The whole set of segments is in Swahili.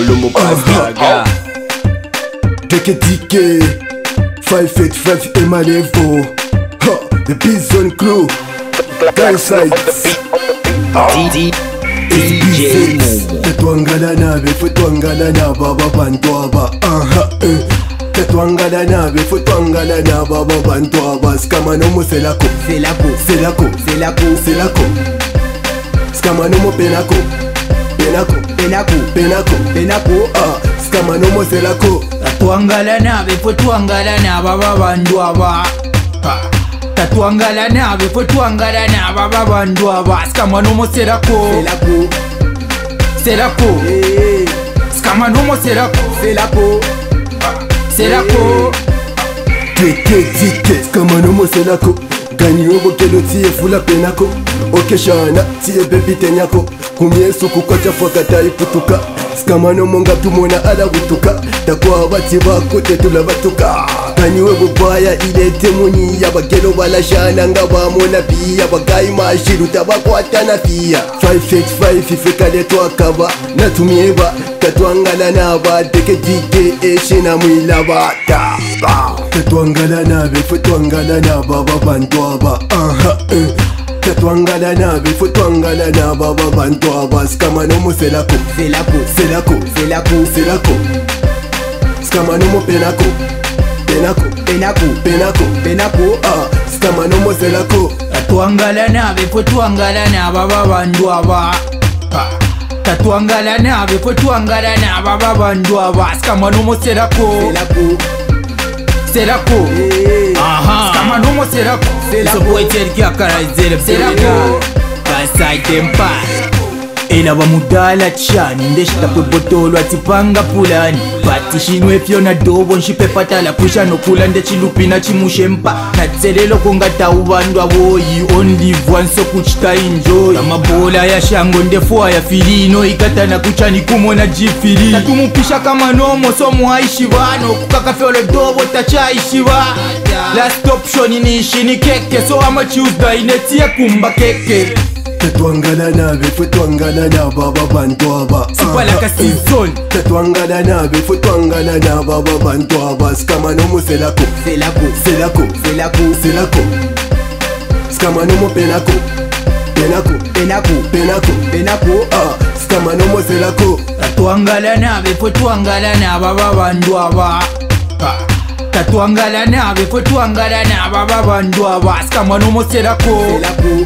Umulumu Pastaga. Take a DK 585 Emanevo. The Bison Crew. Guy sides. DJ Tetwangala nabe futwangala na baba bantwaba. Tetwangala nabe futwangala na baba bantwaba. Skama no mo selako. Skama no mo penako. Skama no mo selako. Tetwangala nabe futwangala na baba bantwaba. Tatwangala nabe futwangala na baba bantwaba. Skama no mo selako. Skama no mo selako. Skama no mo selako. Gani obo kelo tiye fula penako. Oke shana tiye baby tenyako. Kumyesu kukocha fakata iputuka. Skama no monga tumona ala butuka. Takwa bati bako tetula batuka. Gani webo baya ilete muni ya bagelo bala shana nga bamona pia. Bagai mashiru tabakwata na pia. 585 ifeka leto akaba. Natumieba Tetwangala naba deke dike shina mwilaba. Tetwangala nabe futwangala na baba bantwaba. Tetwangala nabe futwangala na baba bantwaba. Skama no mo selako. Skama no mo penako. Skama no mo selako. Tetwangala nabe futwangala na baba bantwaba. Tetwangala nabe futwangala na baba bantwaba. Skama no mo selako. Skama no mo selako. So boy tell you akarazere selako. Kasai tempa. Ena bamudala chani ndeshita kwe botolo atipanga pulani. Bati shinwe fiona dobo nshipe patala kusha no kula nde chilupina chimushempa. Natselelo kongata ubandu aboyi only one so kuchita enjoy. Amabola ya shango ndefua ya filino ikatana kuchani kumona jifiri. Tatumupisha kama nomo so muhaishi bano kukakafeole dobo tachaishi ba. Last option ni ishini keke so ama Tuesday inetia kumba keke. Tetwangala nabe futwangala na baba bantwaba. Sipalaka season. Tetwangala nabe futwangala na baba bantwaba. Skama no mo selako. Skama no mo penako. Skama no mo selako. Tetwangala nabe futwangala na baba bantwaba. Tetwangala nabe futwangala na baba bantwaba. Skama no mo selako.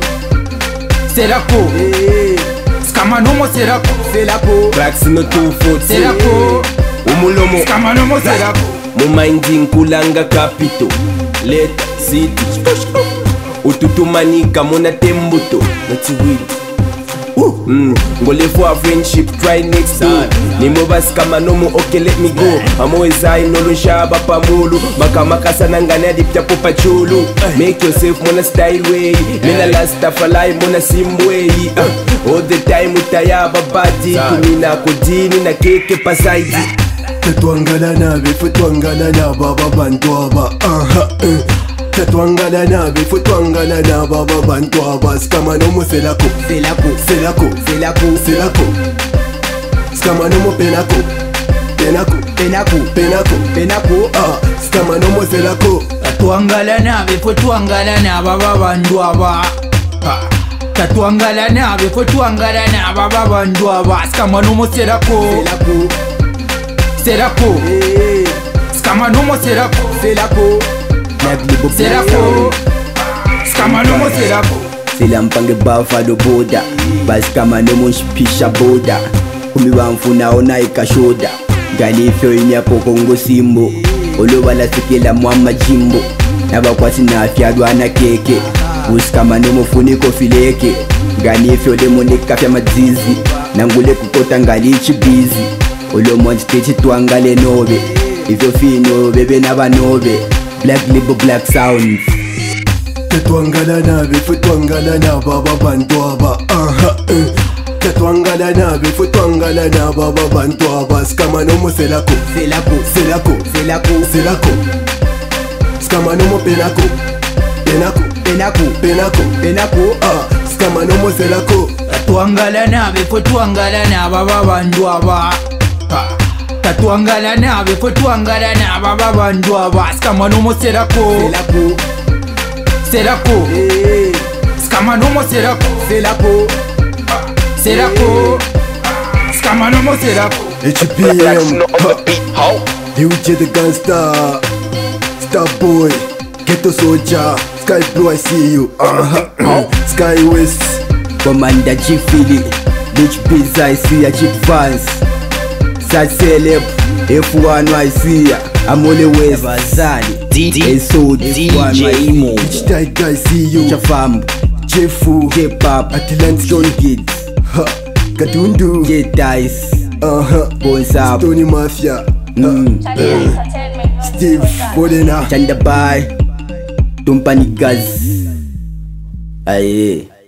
Skama no mo selako. Braxino 240 Umulumu Skama no mo selako. Mumaindi nkulanga kapito Leta city Ututumanika muna tembuto Natiwili Ngole for a friendship try next door Nimo bas kama nomu okay let me go Amoezai nolo shaba pamulu Makamaka sanangane adipta popa chulu Make yourself mona style way Nena lasta falai mona sim way All the time utayaba badi Kumina kodini na keke pasaidi Tetwangala nabe futwangala na baba bantwaba. Tetwangala nabe futwangala na baba bantwaba. Skama no mo selako. Skama no mo penako. Skama no mo selako. Tetwangala nabe futwangala na baba bantwaba. Tetwangala nabe futwangala na baba bantwaba. Skama no mo selako. Skama no mo selako. Skama no mo selako. Sila mpange Buffalo boda. Basi kama no mo shipisha boda. Kumi wamfuna ona ikashoda. Gani ifyo inya poko ngo simbo. Oloba la sikila mwama jimbo. Nabakwasi na afyadwa na keke. Uskama no mo funiko fileke. Gani ifyo demo nikafya madzizi. Nangule kukota ngali chibizi. Olomonji techi tuangale nobe. Ifyo fino bebe naba nobe. Black label black sounds. Tetwangala nabe futwangala na baba bantwaba. Tetwangala nabe futwangala na baba bantwaba. Skama no mo selako. Skama no mo penako. Skama no mo selako. Tetwangala nabe futwangala na baba bantwaba. Tatuangala nabe fo tuangala naba babantu aba Skama nomo serako Serako Skama nomo serako Serako Skama nomo serako HPM Huge the gangster Star boy Ghetto soldier Sky blue I see you Sky West Commander Chief Philly Beach Pizza I see ya Chip Vance Sad Celeb F1 I see ya Amole West Bazali DJ Imo Beach Tiger I see you Chafam Jefu J-Pop Atlantic Stone Kids Katundu J-Dice Bones Up Tony Mafia Steve Bodena Chandabai Tumpani Gaz Aye